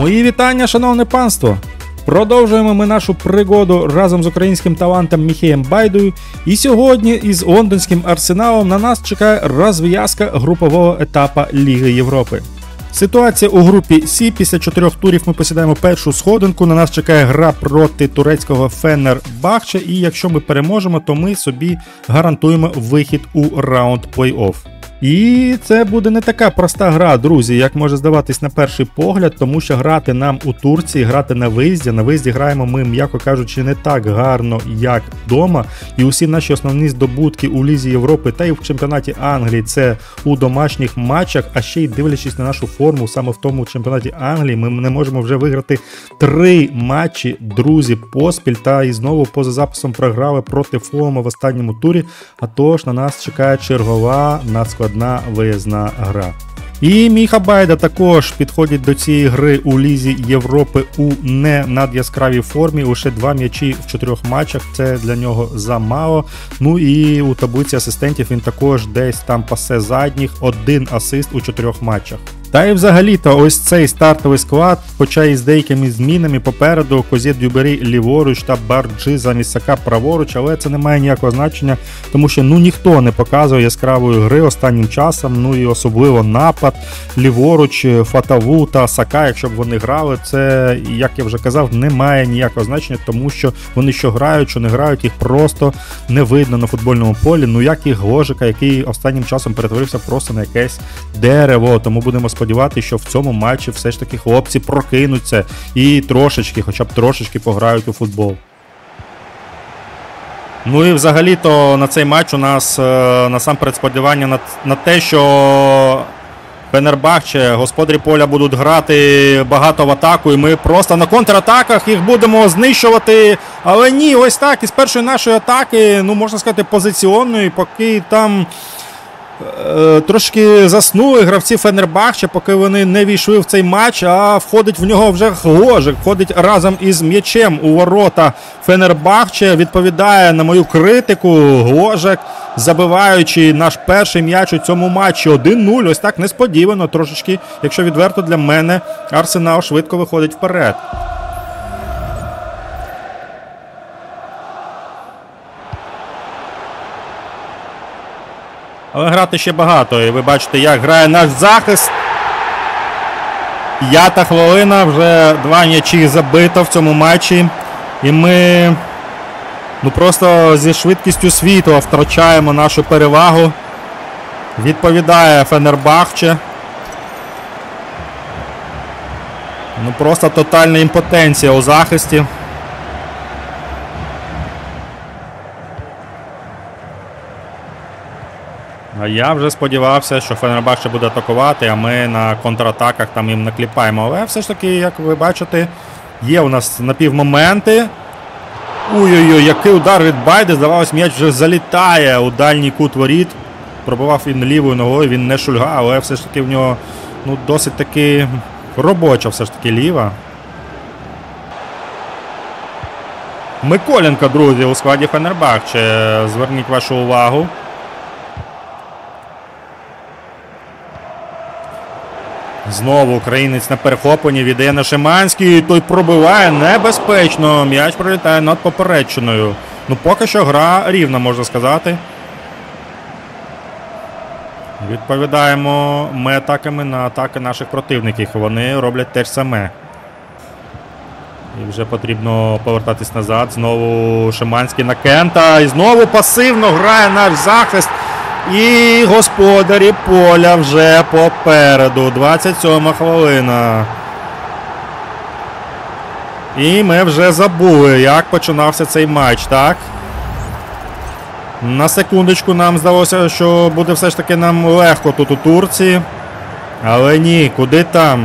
Мої вітання, шановне панство! Продовжуємо ми нашу пригоду разом з українським талантом Міхеєм Байдою. І сьогодні із лондонським Арсеналом на нас чекає розв'язка групового етапу Ліги Європи. Ситуація у групі С. Після 4 турів ми посідаємо першу сходинку. На нас чекає гра проти турецького Фенербахче. І якщо ми переможемо, то ми собі гарантуємо вихід у раунд плей-офф. І це буде не така проста гра, друзі, як може здаватись на перший погляд, тому що грати нам у Турції, грати на виїзді. На виїзді граємо ми, м'яко кажучи, не так гарно, як вдома. І усі наші основні здобутки у Лізі Європи та й в чемпіонаті Англії – це у домашніх матчах. А ще й дивлячись на нашу форму, саме в тому чемпіонаті Англії, ми не можемо вже виграти 3 матчі, друзі, поспіль. Та і знову поза записом програли проти Фулема в останньому турі. А тож на нас чекає чергова надскладна виїзна гра. І Міха Байда також підходить до цієї гри у Лізі Європи у не надяскравій формі. Лише 2 м'ячі в 4 матчах, це для нього замало. Ну і у таблиці асистентів він також десь там пасе задніх, 1 асист у 4 матчах. Та і взагалі-то ось цей стартовий склад, хоча і з деякими змінами попереду, Козє Дюбері ліворуч та Барджі замість Сака праворуч, але це не має ніякого значення, тому що ніхто не показує яскравої гри останнім часом, і особливо напад ліворуч, Фатаву та Сака, якщо б вони грали, це, як я вже казав, не має ніякого значення, тому що вони що грають, що не грають, їх просто не видно на футбольному полі, як і Гложика, який останнім часом перетворився просто на якесь дерево, тому будемо сподіватися, що в цьому матчі все ж таки хлопці прокинуться і трошечки, хоча б трошечки пограють у футбол. Ну і взагалі-то на цей матч у нас насамперед сподівання на те, що Фенербахче, господарі поля будуть грати багато в атаку, і ми просто на контратаках їх будемо знищувати. Але ні, ось так, із першої нашої атаки, можна сказати, позиціонної, поки там трошки заснули гравці Фенербахче, поки вони не війшли в цей матч, а входить в нього вже Гложик, входить разом із м'ячем у ворота Фенербахче, відповідає на мою критику Гложик, забиваючи наш перший м'яч у цьому матчі 1-0, ось так несподівано трошечки, якщо відверто для мене, Арсенал швидко виходить вперед. Але грати ще багато, і ви бачите, як грає наш захист. 5-та хвилина, вже 2 м'ячі забито в цьому матчі. І ми просто зі швидкістю світла втрачаємо нашу перевагу. Відповідає Фенербахче. Просто тотальна імпотенція у захисті. А я вже сподівався, що Фенербахче буде атакувати, а ми на контратаках там їм накліпаємо. Але все ж таки, як ви бачите, є у нас напівмоменти. Ой-ой-ой, який удар від Байди. Здавалось, м'яч вже залітає у дальній кут воріт. Пробивав він лівою ногою, він не шульгав, але все ж таки в нього досить таки робоча все ж таки ліва. Миколенко, друзі, у складі Фенербахче. Зверніть вашу увагу. Знову українець на перехопленні, віддає на Шиманський, той пробиває небезпечно, м'яч пролітає над поперечиною. Поки що гра рівна, можна сказати. Відповідаємо ми атаками на атаки наших противників, вони роблять те ж саме. І вже потрібно повертатись назад, знову Шиманський на Кента, і знову пасивно грає наш захист. І господарі поля вже попереду. 27-ма хвилина. І ми вже забули, як починався цей матч, так? На секундочку нам здалося, що буде все ж таки нам легко тут у Турції. Але ні, куди там?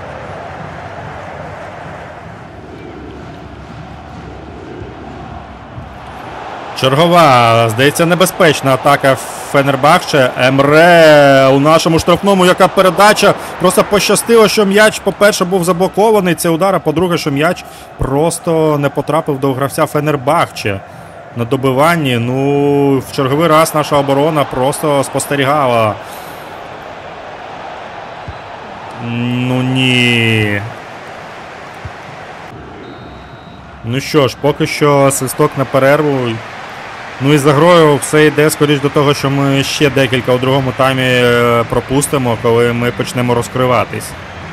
Чергова, здається, небезпечна атака Фенербахче. Емре у нашому штрафному, яка передача. Просто пощастило, що м'яч, по-перше, був заблокований, це удар, а по-друге, що м'яч просто не потрапив до гравця Фенербахче на добиванні. В черговий раз наша оборона просто спостерігала. Ні. Ну що ж, поки що свисток на перерву. Ну і за грою все йде, скоріш до того, що ми ще декілька у другому таймі пропустимо, коли ми почнемо розкриватись.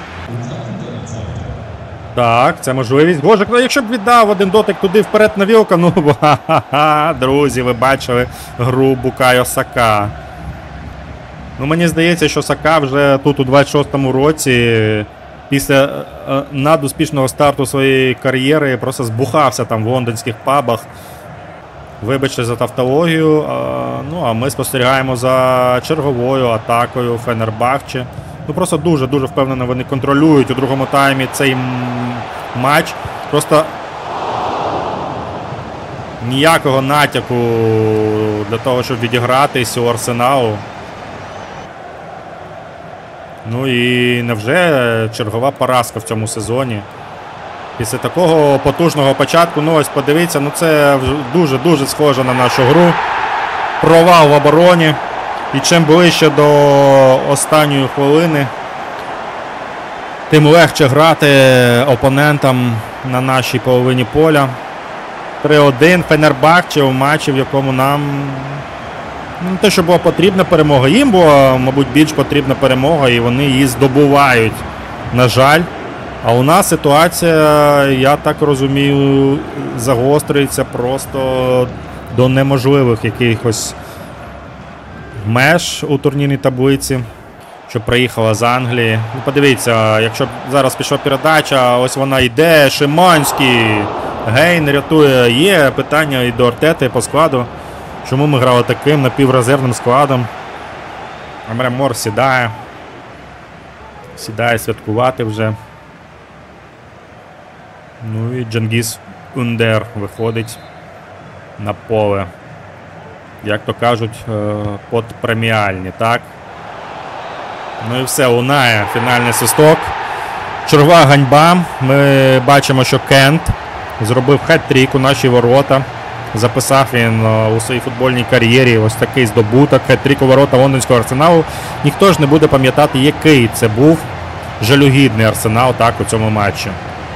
Так, це можливість. Гожик, ну якщо б віддав один дотик туди вперед на Вілка, ну ха-ха-ха, друзі, ви бачили гру Букайо Сака. Ну мені здається, що Сака вже тут у 26-му році, після надуспішного старту своєї кар'єри, просто збухався там в лондонських пабах. Вибачте за тавтологію, ну а ми спостерігаємо за черговою атакою Фенербахче. Ну просто дуже-дуже впевнено вони контролюють у другому таймі цей матч. Просто ніякого натяку для того, щоб відігратись у Арсеналу. Ну і невже чергова поразка в цьому сезоні? Після такого потужного початку, ну ось подивіться, ну це дуже-дуже схоже на нашу гру. Провал в обороні. І чим ближче до останньої хвилини, тим легше грати опонентам на нашій половині поля. 3-1 Фенербахче у матчі, в якому нам не те, що була потрібна перемога. Їм була, мабуть, більш потрібна перемога, і вони її здобувають, на жаль. А у нас ситуація, я так розумію, загострюється просто до неможливих якихось меж у турнірній таблиці, що приїхала з Англії. Ну, подивіться, якщо б зараз пішла передача, ось вона йде, Шиманський, Гейн рятує. Є питання і до Артети по складу. Чому ми грали таким напіврезервним складом? Емре Мор сідає. Сідає святкувати вже. Ну і Дженгіз Ундер виходить на поле. Як то кажуть, подпреміальні, так? Ну і все, лунає фінальний свисток. Чергова ганьба. Ми бачимо, що Кент зробив хет-трік у наші ворота. Записав він у своїй футбольній кар'єрі ось такий здобуток. Хет-трік у ворота лондонського Арсеналу. Ніхто ж не буде пам'ятати, який це був жалюгідний Арсенал, так, у цьому матчі.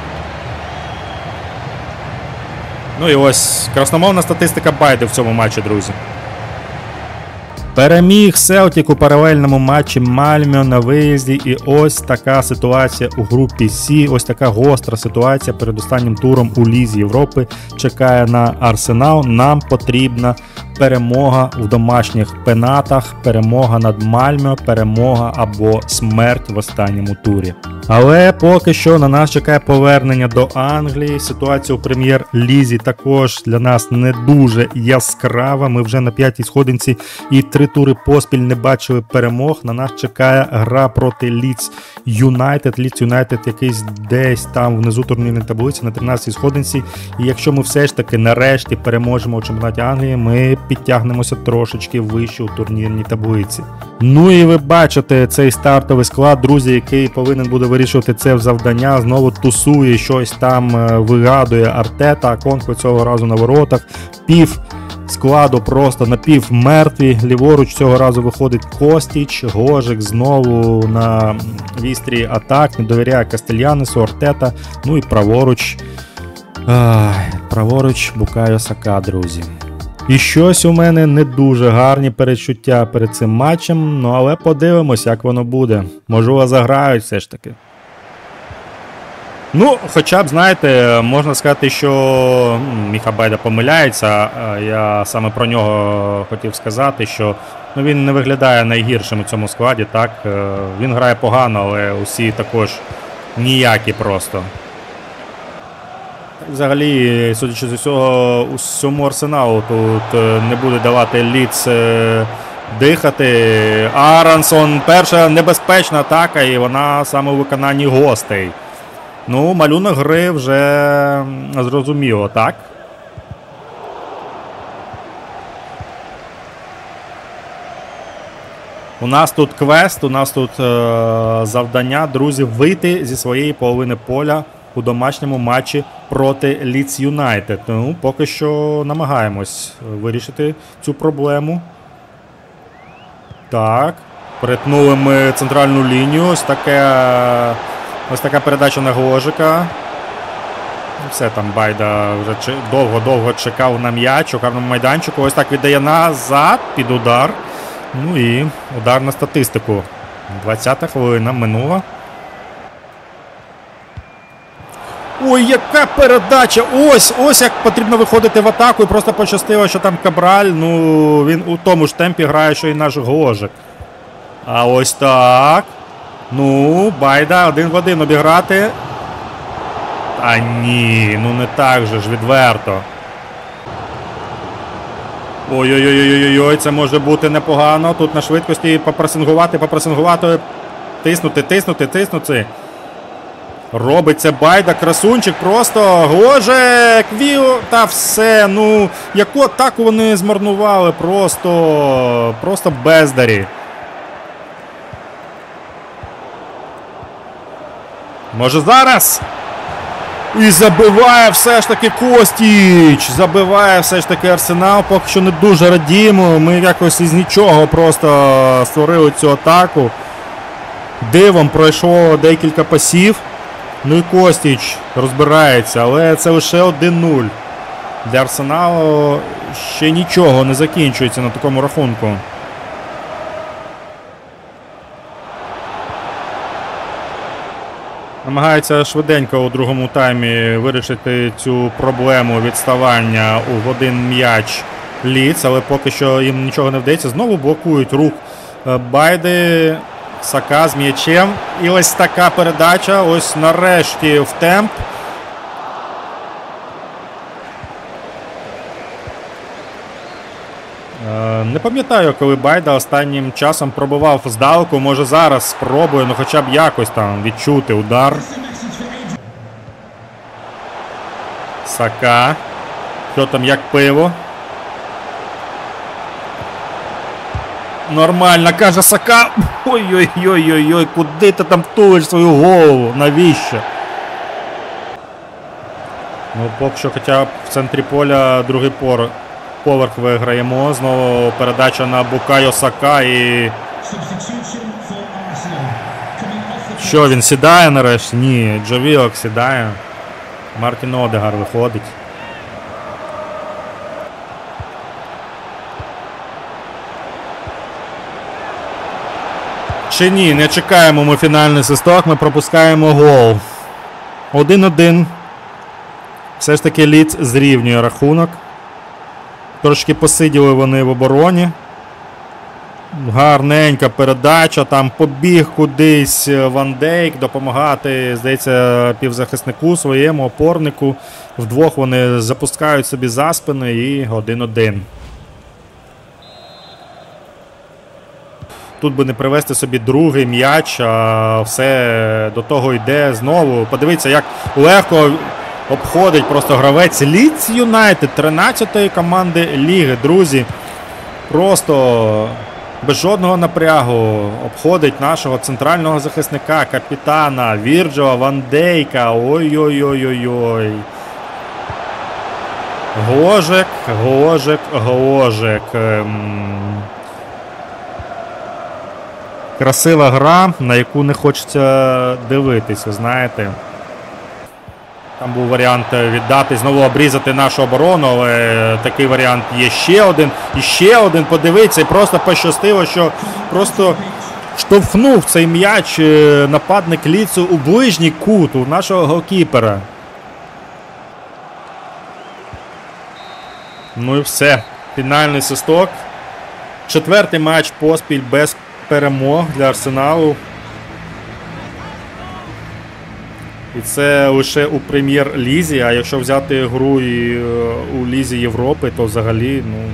Ну і ось красномовна статистика Байди в цьому матчі, друзі. Переміг Селтік у паралельному матчі Мальмьо на виїзді. І ось така ситуація у групі Сі. Ось така гостра ситуація перед останнім туром у Лізі Європи чекає на Арсенал. Нам потрібна перемога в домашніх пенатах, перемога над Мальмьо, перемога або смерть в останньому турі. Але поки що на нас чекає повернення до Англії. Ситуація у прем'єр-лізі також для нас не дуже яскрава. Ми вже на 5-й сходинці і 3 тури поспіль не бачили перемог. На нас чекає гра проти Лідс Юнайтед. Лідс Юнайтед якийсь десь там внизу турнірної таблиці на 13-й сходинці. І якщо ми все ж таки нарешті переможемо у чемпіонаті Англії, ми підтягнемося трошечки вище у турнірній таблиці. Ну і ви бачите цей стартовий склад, друзі, який повинен буде вирішувати це завдання. Знову тусує, щось там вигадує Артета, а Конфо цього разу на воротах. Пів складу просто напівмертві. Ліворуч цього разу виходить Костіч, Гожик знову на вістрі атак, не довіряє Кастельянесу, Артета. Ну і праворуч Букайо Сака, друзі. І щось у мене не дуже гарні передчуття перед цим матчем, ну але подивимось, як воно буде. Можливо, заграють все ж таки. Ну, хоча б, знаєте, можна сказати, що Міха Байда помиляється. Я саме про нього хотів сказати, що він не виглядає найгіршим у цьому складі, так? Він грає погано, але усі також ніякі просто. Взагалі, судячи з усього, усьому Арсеналу тут не буде давати Лідс дихати. Аронсон, перша небезпечна атака, і вона саме у виконанні гостей. Ну, малюнок гри вже зрозуміло, так? У нас тут квест, у нас тут завдання, друзі, вийти зі своєї половини поля у домашньому матчі проти Лідс Юнайтед. Ну, поки що намагаємось вирішити цю проблему. Так, перетнули ми центральну лінію. Ось така передача на Гложика. Все, там Байда вже довго-довго чекав на м'яч у карному майданчику. Ось так віддає назад під удар. Ну і удар на статистику. 20-та хвилина минула. Ой, яка передача! Ось як потрібно виходити в атаку. І просто пощастило, що там Кабраль, ну, він у тому ж темпі грає, що і наш Гложик. А ось так. Ну, Байда один в один обіграти. А ні, ну не так же ж, відверто. Ой-ой-ой-ой-ой, це може бути непогано. Тут на швидкості попресингувати. Тиснути. Робить це Байда, красунчик, просто Гложик, Віо, та все, ну, яку атаку вони змарнували, просто бездарі. Може зараз? І забиває все ж таки Костіч, забиває все ж таки Арсенал, поки що не дуже радіємо, ми якось із нічого просто створили цю атаку. Дивом пройшло декілька пасів. Ну і Костіч розбирається, але це лише 1-0. Для Арсеналу ще нічого не закінчується на такому рахунку. Намагається швиденько у другому таймі вирішити цю проблему відставання в один м'яч Лідс, але поки що їм нічого не вдається. Знову блокують рух Байди. Сака з м'ячем. І ось така передача. Ось нарешті в темп. Не пам'ятаю, коли Байда останнім часом пробивав здалеку. Може зараз спробує, ну хоча б якось там відчути удар. Сака. Що там, як пиво? Нормально, каже Сака. Ой-ой-ой-ой-ой, куди ти там тулиш свою голову? Навіщо? Ну, поки що хоча б в центрі поля другий поверх виграємо. Знову передача на Букайо Сака і... Що, він сідає нарешті? Ні, Джо Вілок сідає. Мартін Одегар виходить. Чи ні, не чекаємо ми фінальний свисток, ми пропускаємо гол. 1-1. Все ж таки Лідс зрівнює рахунок. Трошки посиділи вони в обороні. Гарненька передача, там побіг кудись Ван Дейк допомагати, здається, півзахиснику своєму, опорнику. Вдвох вони запускають собі за спини і 1-1. Тут би не привести собі другий м'яч, а все до того йде знову. Подивіться, як легко обходить просто гравець Лідс Юнайтед, 13-ї команди ліги, друзі. Просто без жодного напрягу обходить нашого центрального захисника, капітана Вірджила Ван Дейка. Ой-ой-ой-ой-ой. Гложик. Красива гра, на яку не хочеться дивитися, знаєте. Там був варіант віддати, знову обрізати нашу оборону, але такий варіант є ще один, подивіться, і просто пощастило, що просто штовхнув цей м'яч нападник Лідсу у ближній кут, у нашого голкіпера. Ну і все, фінальний свисток. 4-й матч поспіль без перемог для Арсеналу. І це лише у Прем'єр-лізі, а якщо взяти гру і у Лізі Європи, то взагалі, ну,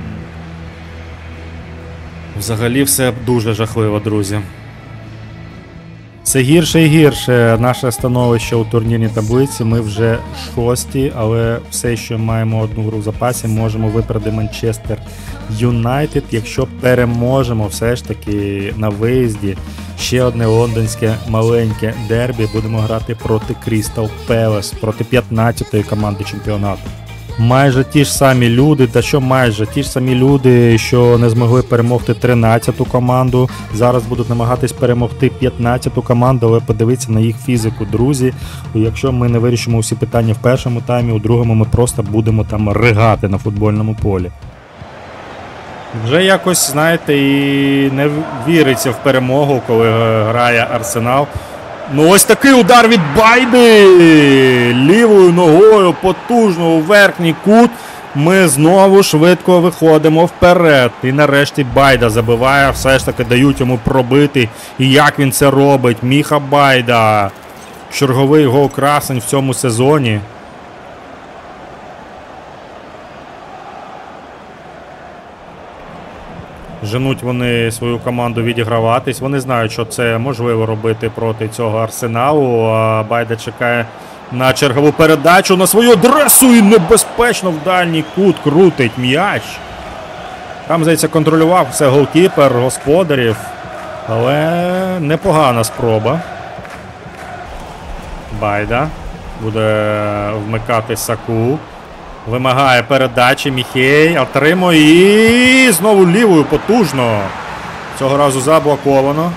взагалі все дуже жахливо, друзі. Все гірше і гірше наше становище у турнірній таблиці. Ми вже 6-ті, але все, що маємо одну гру в запасі, можемо випередити Манчестер Юнайтед, якщо переможемо все ж таки на виїзді. Ще одне лондонське маленьке дербі. Будемо грати проти Крістал Пелес, проти 15-ї команди чемпіонату. Майже ті ж самі люди, та що майже ті ж самі люди, що не змогли перемогти 13-ту команду, зараз будуть намагатись перемогти 15-ту команду, але подивіться на їх фізику, друзі. Якщо ми не вирішимо усі питання в першому таймі, у другому ми просто будемо там ригати на футбольному полі. Вже якось, знаєте, і не віриться в перемогу, коли грає Арсенал. Ну ось такий удар від Байди! Лівою ногою потужно у верхній кут. Ми знову швидко виходимо вперед. І нарешті Байда забиває, все ж таки дають йому пробити. І як він це робить? Міха Байда. Черговий гол красень в цьому сезоні. Женуть вони свою команду відіграватись. Вони знають, що це можливо робити проти цього Арсеналу. А Байда чекає на чергову передачу на свою адресу і небезпечно в дальній кут крутить м'яч. Там, здається, контролював все голкіпер господарів. Але непогана спроба. Байда буде вмикати Саку. Вимагає передачі Міхей, отримує і знову лівою потужно. Цього разу заблоковано.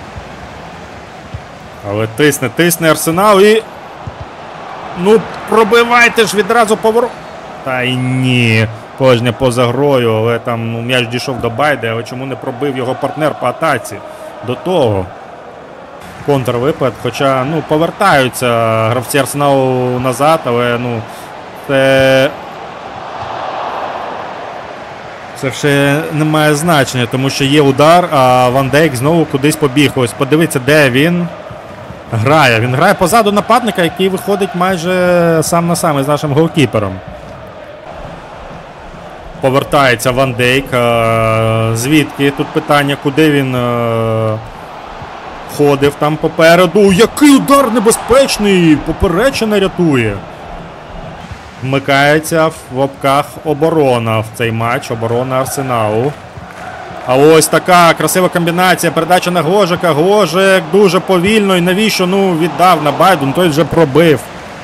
Але тисне Арсенал і... Ну, пробивайте ж відразу поворот. Та й ні. Кожне поза грою, але там м'яч дійшов до Байди, але чому не пробив його партнер по атаці? До того. Контрвипад, хоча, ну, повертаються гравці Арсеналу назад, але, ну, це ще не має значення, тому що є удар, а Ван Дейк знову кудись побіг. Ось подивіться, де він грає. Він грає позаду нападника, який виходить майже сам на сам із нашим голкіпером. Повертається Ван Дейк. Звідки? Тут питання, куди він ходив там попереду. Який удар небезпечний! Поперечина рятує. Вмикається в лапках оборона в цей матч. Оборона Арсеналу. А ось така красива комбінація. Передача на Гложика. Гложик дуже повільно. І навіщо? Ну, віддав на Байду. Ну, той вже пробив.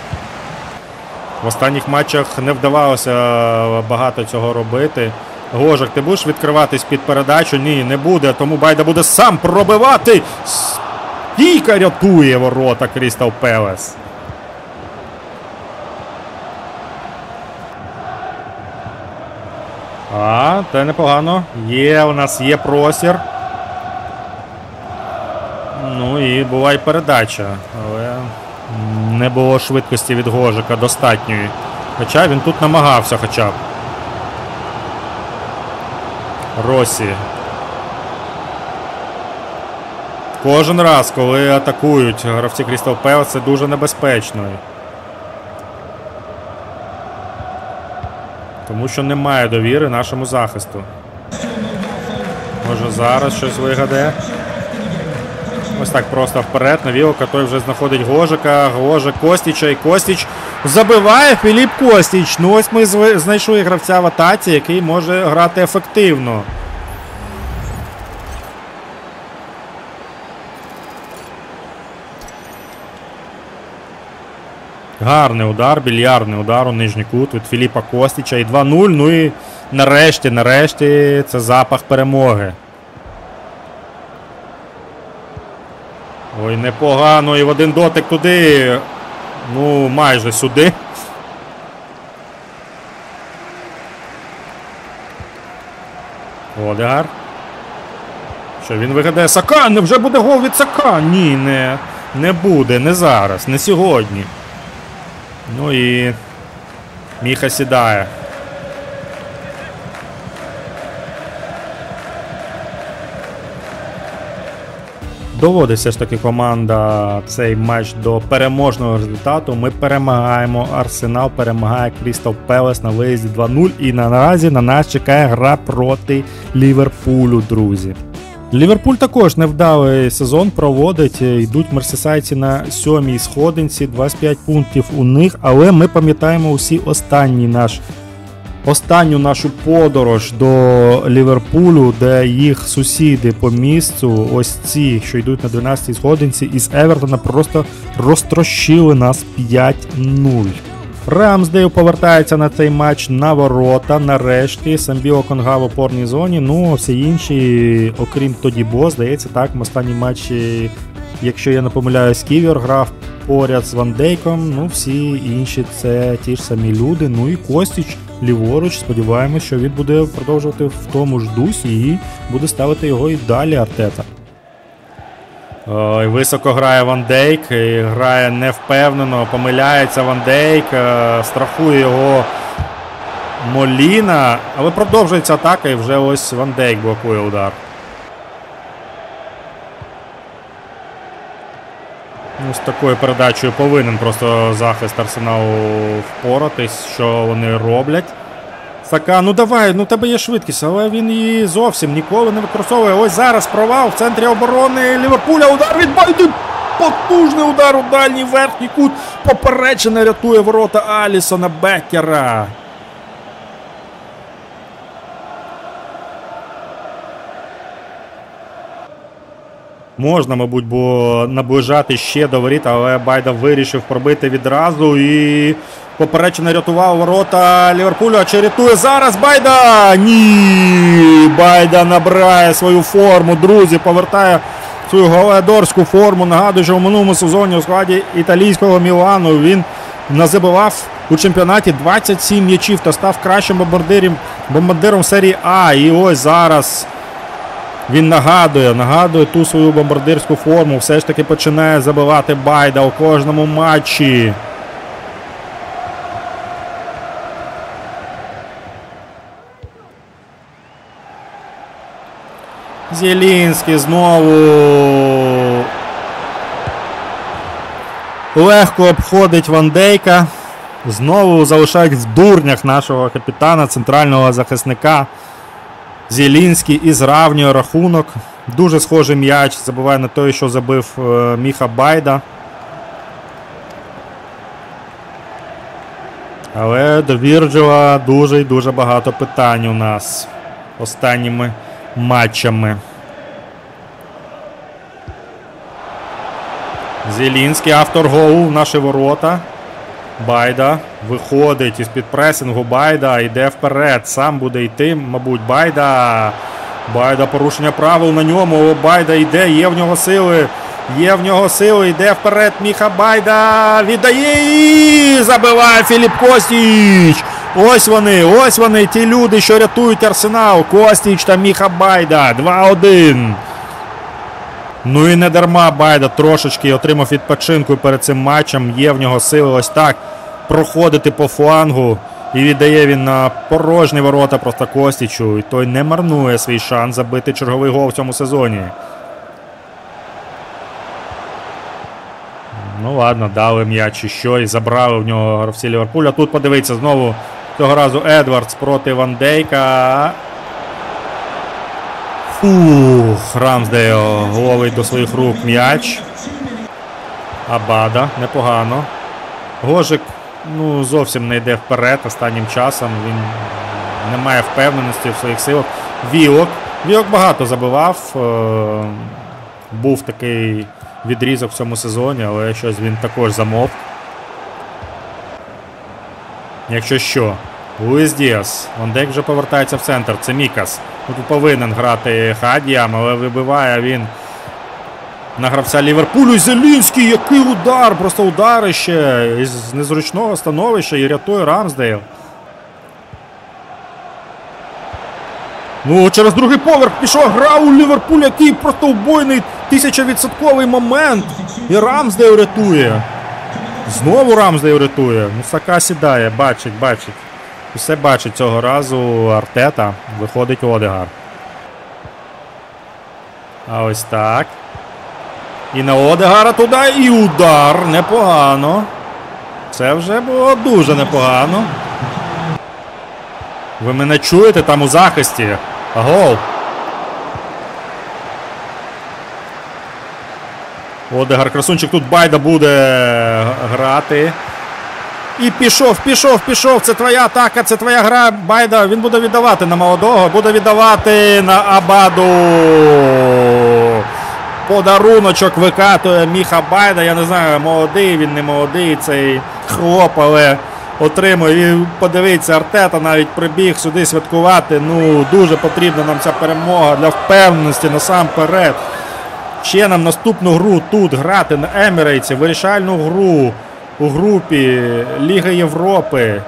В останніх матчах не вдавалося багато цього робити. Гложик, ти будеш відкриватись під передачу? Ні, не буде. Тому Байда буде сам пробивати. Стійка рятує ворота Крістал Пелес. А, це непогано. У нас є простір. Ну і була й передача. Але не було швидкості від Гложика достатньої. Хоча він тут намагався хоча б. Росі. Кожен раз, коли атакують гравці Крістал Пелес, це дуже небезпечно. Тому що немає довіри нашому захисту. Може зараз щось вигадає. Ось так просто вперед. На Вілка той вже знаходить Гложика. Гложик Костіча і Костіч забиває Філіп Костіч. Ну ось ми знайшли гравця в атаці, який може грати ефективно. Гарний удар, більярдний удар у нижній кут від Філіпа Костіча. І 2-0. Ну і нарешті це запах перемоги. Ой, непогано. І в один дотик туди. Ну, майже сюди. Одегар. Що він вигадає? Сака! Невже буде гол від Сака? Ні, не буде. Не зараз. Не сьогодні. Ну і Міха сідає. Доводить все ж таки команда цей матч до переможного результату. Ми перемагаємо. Арсенал перемагає Крістал Пелес на виїзді 2-0. І наразі на нас чекає гра проти Ліверпулю, друзі. Ліверпуль також невдалий сезон проводить, йдуть мерсисайці на 7-й сходинці, 25 пунктів у них, але ми пам'ятаємо усі останню нашу подорож до Ліверпулю, де їх сусіди по місцю, ось ці, що йдуть на 12-й сходинці, із Евертона просто розтрощили нас 5-0. Рамсдейл повертається на цей матч на ворота. Нарешті Самбіо Конга в опорній зоні. Ну, всі інші, окрім Тодібо, здається, так, в останній матчі, якщо я не помиляюсь, Ківер грав поряд з Ван Дейком. Ну, всі інші це ті ж самі люди. Ну і Костіч ліворуч. Сподіваємось, що він буде продовжувати в тому ж дусі і буде ставити його і далі Артета. Ой, високо грає Ван Дейк, і грає невпевнено, помиляється Ван Дейк, страхує його Моліна, але продовжується атака і вже ось Ван Дейк блокує удар. Ну, з такою передачею повинен просто захист Арсеналу впоратись, що вони роблять. Сака, ну давай, ну тебе є швидкість, але він її зовсім ніколи не використовує. Ось зараз провал в центрі оборони Ліверпуля. Удар від Байды. Потужний удар у дальній верхній кут. Поперечина рятує ворота Алісона Беккера. Можна, мабуть, було наближати ще до воріт, але Байда вирішив пробити відразу і поперечина рятував ворота Ліверпуля. Чи рятує зараз Байда? Ні! Байда набирає свою форму, друзі, повертає свою галадорську форму. Нагадую, що в минулому сезоні у складі італійського Мілану він назабивав у чемпіонаті 27 м'ячів та став кращим бомбардиром серії А. І ось зараз він нагадує ту свою бомбардирську форму. Все ж таки починає забивати Байда у кожному матчі. Зєлінський знову легко обходить Ван Дейка. Знову залишають в дурнях нашого капітана, центрального захисника. Зєлінський і зравнює рахунок. Дуже схожий м'яч, забуває на той, що забив Міха Байда. Але до Вірджила дуже і дуже багато питань у нас останніми матчами. Зєлінський, автор голу в наші ворота. Байда виходить із-під пресингу. Байда йде вперед. Сам буде йти, мабуть, Байда. Байда, порушення правил на ньому. Байда йде, є в нього сили. Є в нього сили, йде вперед Міха Байда. Віддає і забиває Філіп Костіч. Ось вони, ті люди, що рятують Арсенал. Костіч та Міха Байда. 2-1. Ну і не дарма Байда трошечки отримав відпочинку перед цим матчем. Є в нього сили ось так проходити по флангу. І віддає він на порожні ворота просто Костічу. І той не марнує свій шанс забити черговий гол в цьому сезоні. Ну ладно, дали м'яч і що. І забрали в нього гравці Ліверпуля. Тут подивіться знову цього разу Едвардс проти Ван Дейка. Рамсдейл ловить до своїх рук м'яч. Абада, непогано. Гожик, ну, зовсім не йде вперед останнім часом. Він не має впевненості в своїх силах. Вілок багато забивав. Був такий відрізок в цьому сезоні, але щось він також замовк. Якщо що. Луїс Діас. Ван Дейк вже повертається в центр. Це Мікас. Тут повинен грати Хадіям, але вибиває він на гравця Ліверпулю. Зелінський, який удар! Просто ударище із незручного становища і рятує Рамсдейл. Ну, через другий поверх пішла гра у Ліверпуль, який просто убойний 1000% момент. І Рамсдейл рятує. Знову Рамсдейл рятує. Ну, Сака сідає, бачить. Усе бачить цього разу Артета. Виходить Одегар. А ось так. І на Одегара туди, і удар. Непогано. Це вже було дуже непогано. Ви мене чуєте там у захисті? Гол. Одегар, красунчик, тут Байда буде грати. І пішов. Це твоя атака, це твоя гра. Байда, він буде віддавати на молодого, буде віддавати на Абаду. Подаруночок викатує Міха Байда. Я не знаю, молодий він, не молодий цей хлоп, але отримує. І подивіться, Артета навіть прибіг сюди святкувати. Ну, дуже потрібна нам ця перемога для впевненості насамперед. Ще нам наступну гру тут грати на Емірейтсі, вирішальну гру у групі Ліги Європи.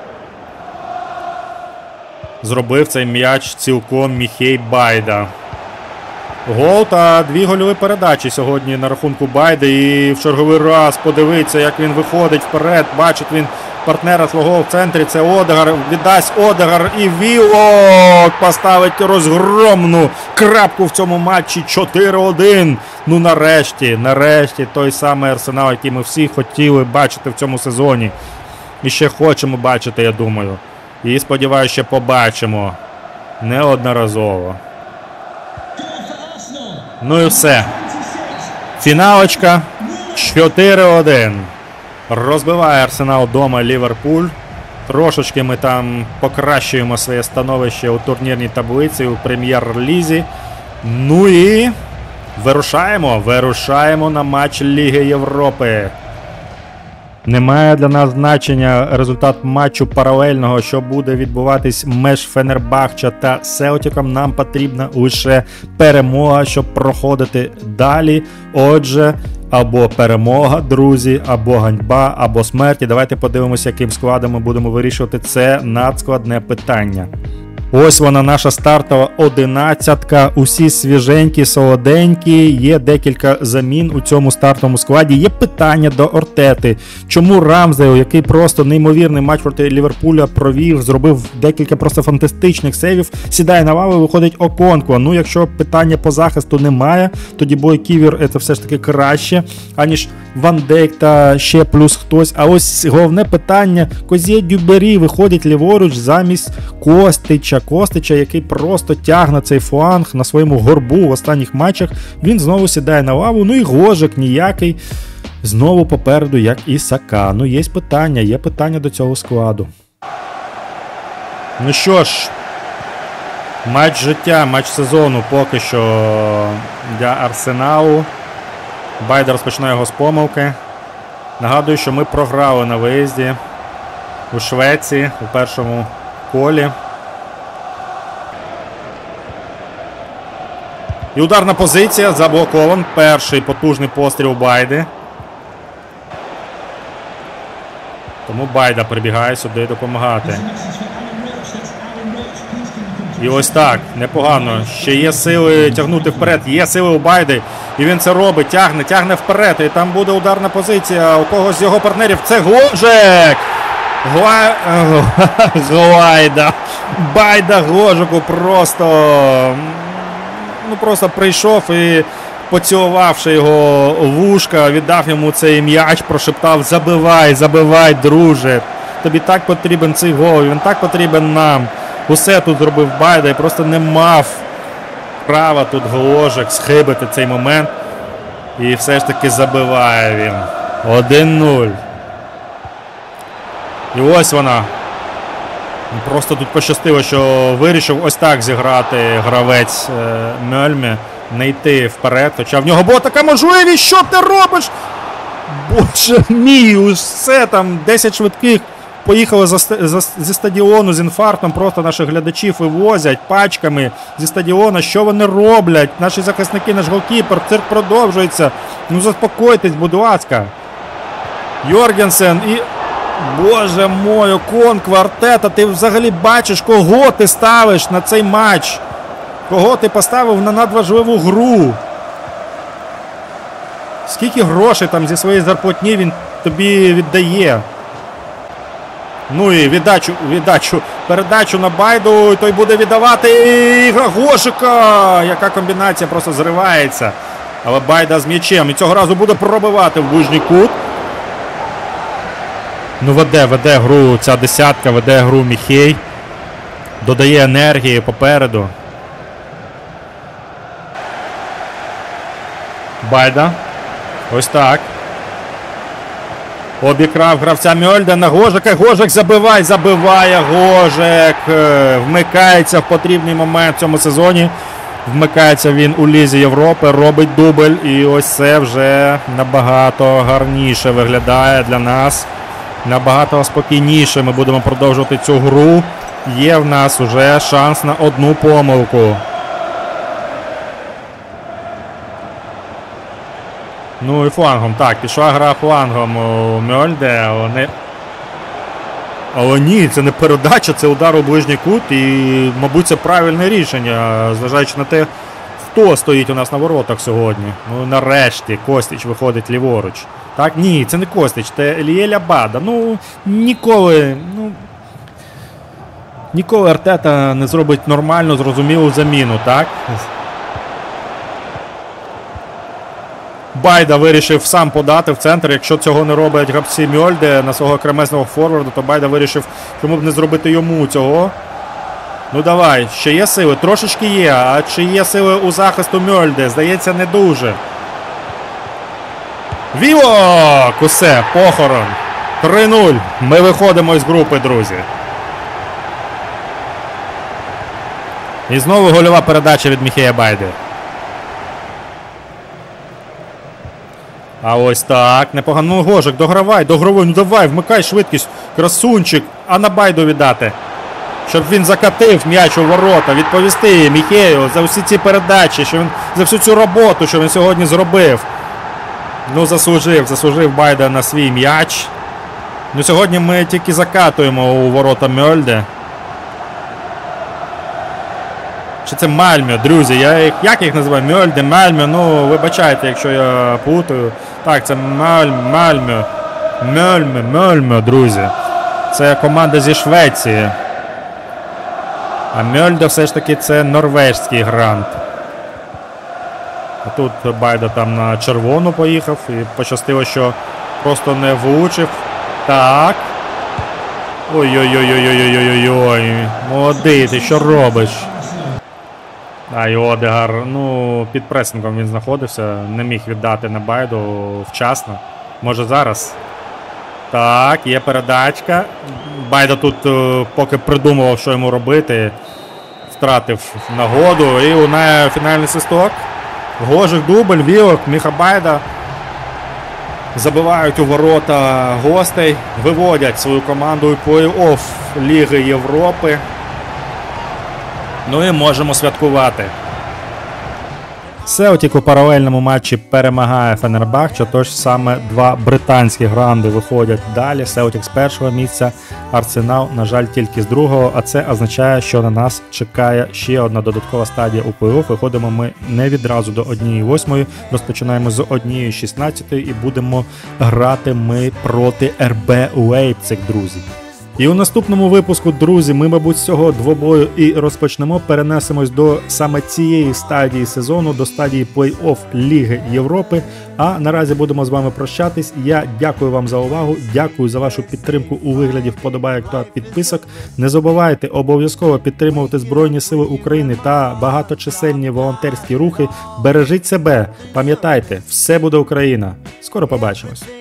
Зробив цей м'яч цілком Міхей Байда. Гол та 2 гольові передачі сьогодні на рахунку Байди. І в черговий раз подивиться, як він виходить вперед. Бачить він партнера свого в центрі. Це Одегар. Віддасть Одегар. І Вілок поставить розгромну крапку в цьому матчі. 4-1. Ну нарешті той самий Арсенал, який ми всі хотіли бачити в цьому сезоні. І ще хочемо бачити, я думаю. І сподіваюся, ще побачимо. Неодноразово. Ну і все. Фіналочка 4-1. Розбиває Арсенал вдома Ліверпуль. Трошечки ми там покращуємо своє становище у турнірній таблиці, у прем'єр-лізі. Ну і вирушаємо на матч Ліги Європи. Немає для нас значення результат матчу паралельного, що буде відбуватись між Фенербахче та Селтіком. Нам потрібна лише перемога, щоб проходити далі. Отже, або перемога, друзі, або ганьба, або смерть. І давайте подивимося, яким складом ми будемо вирішувати це надскладне питання. Ось вона, наша стартова 11-ка. Усі свіженькі, солоденькі. Є декілька замін у цьому стартовому складі. Є питання до Артети. Чому Рамсдейл, який просто неймовірний матч проти Ліверпуля провів, зробив декілька просто фантастичних сейвів, сідає на лаву і виходить Оконкво. Ну, якщо питання по захисту немає, тоді Бой Ківер це все ж таки краще, аніж Ван Дейк та ще плюс хтось. А ось головне питання. Козє Дюбері виходить ліворуч замість Костича, який просто тягне цей фланг на своєму горбу в останніх матчах. Він знову сідає на лаву. Ну і Гожик ніякий. Знову попереду, як і Сака. Ну є питання до цього складу. Ну що ж, матч життя, матч сезону поки що для Арсеналу. Байда розпочинає його з помилки. Нагадую, що ми програли на виїзді у Швеції у першому колі. І ударна позиція, заблокован. Перший потужний постріл Байди. Тому Байда прибігає сюди допомагати. І ось так, непогано. Ще є сили тягнути вперед. Є сили у Байди. І він це робить. Тягне вперед. І там буде ударна позиція у когось з його партнерів. Це Гожик! Глайда. Байда Гожику просто прийшов і, поцілувавши його вушка, віддав йому цей м'яч, прошептав: забивай, друже. Тобі так потрібен цей гол, він так потрібен нам. Усе тут зробив Байда і просто не мав права тут Гожик схибити цей момент. І все ж таки забиває він. 1-0. І ось вона. Просто тут пощастило, що вирішив ось так зіграти гравець Мельме. Не йти вперед. Хоча в нього була така можливість. Що ти робиш? Боже мій, усе там 10 швидких поїхали зі стадіону з інфарктом. Просто наших глядачів вивозять пачками зі стадіону. Що вони роблять? Наші захисники, наш голкіпер. Цирк продовжується. Ну заспокойтесь, будь ласка. Йоргенсен і... Боже мой, Оконкво, Артета, ти взагалі бачиш, кого ти ставиш на цей матч? Кого ти поставив на надважливу гру? Скільки грошей там зі своєї зарплатні він тобі віддає? Ну і передачу на Байду, той буде віддавати Ігра Гошика. Яка комбінація, просто зривається. Але Байда з м'ячем і цього разу буде пробивати в ближній кут. Ну веде гру ця десятка, веде гру Міхей. Додає енергії попереду. Байда. Ось так. Обікрав гравця Мьольдена. Гожик. Гожик забиває Гожик. Вмикається в потрібний момент в цьому сезоні. Вмикається він у Лізі Європи, робить дубль. І ось це вже набагато гарніше виглядає для нас. набагато спокійніше ми будемо продовжувати цю гру. Є в нас уже шанс на одну помилку. Ну і флангом. Так, пішла гра флангом у Мьольде. Але ні, це не передача, це удар у ближній кут. І, мабуть, це правильне рішення, зважаючи на те, хто стоїть у нас на воротах сьогодні. Ну, нарешті, Костіч виходить ліворуч. Так, ні, це не Костіч, це Еліель Абада. Ну, ніколи Артета не зробить нормальну, зрозумілу заміну, так? Байда вирішив сам подати в центр. Якщо цього не роблять гравці Мьольде на свого кремезного форварда, то Байда вирішив, чому б не зробити йому цього. Ну давай, ще є сили, трошечки є. А чи є сили у захисту Мьольде? Здається, не дуже. Вілок! Усе, похорон. 3-0. Ми виходимо із групи, друзі. І знову гольова передача від Міхея Байди. А ось так, непогано. Ну, Гожик, догравай, ну давай, вмикай швидкість, красунчик, а на Байду віддати. Щоб він закатив м'яч у ворота, відповісти Міхею за всі ці передачі, за всю цю роботу, що він сьогодні зробив. Ну, заслужив Байда на свій м'яч. Ну, сьогодні ми тільки закатуємо у ворота Мьольде. Чи це Мальмё, друзі? Як їх називаю? Мьольде, Мальмё, ну, вибачайте, якщо я плутаю. Так, це Мальмё, друзі. Це команда зі Швеції. А Мьольде все ж таки це норвежський грант. А тут Байда там на червону поїхав і пощастило, що просто не влучив. Так. Ой-ой-ой-ой-ой-ой-ой-ой. Молодий, ти що робиш? А і Одегар, ну, під пресингом він знаходився, не міг віддати на Байду вчасно. Може зараз? Так, є передачка. Байда тут поки придумував, що йому робити, втратив нагоду і лунає фінальний свисток. Гожик дубль, Вілок, Міха Байда забивають у ворота гостей, виводять свою команду у плей-офф Ліги Європи. Ну і можемо святкувати. Селтік у паралельному матчі перемагає Фенербахче, тож саме два британські гранди виходять далі. Селтік з першого місця, Арсенал, на жаль, тільки з другого, а це означає, що на нас чекає ще одна додаткова стадія у плей-офф. Виходимо ми не відразу до 1/8, розпочинаємо з 1/16 і будемо грати ми проти РБ Лейпциг, друзі. І у наступному випуску, друзі, ми, мабуть, з цього двобою і розпочнемо. Перенесемось до саме цієї стадії сезону, до стадії плей-офф Ліги Європи. А наразі будемо з вами прощатись. Я дякую вам за увагу, дякую за вашу підтримку у вигляді вподобайок та підписок. Не забувайте обов'язково підтримувати Збройні Сили України та багаточисельні волонтерські рухи. Бережіть себе, пам'ятайте, все буде Україна. Скоро побачимось.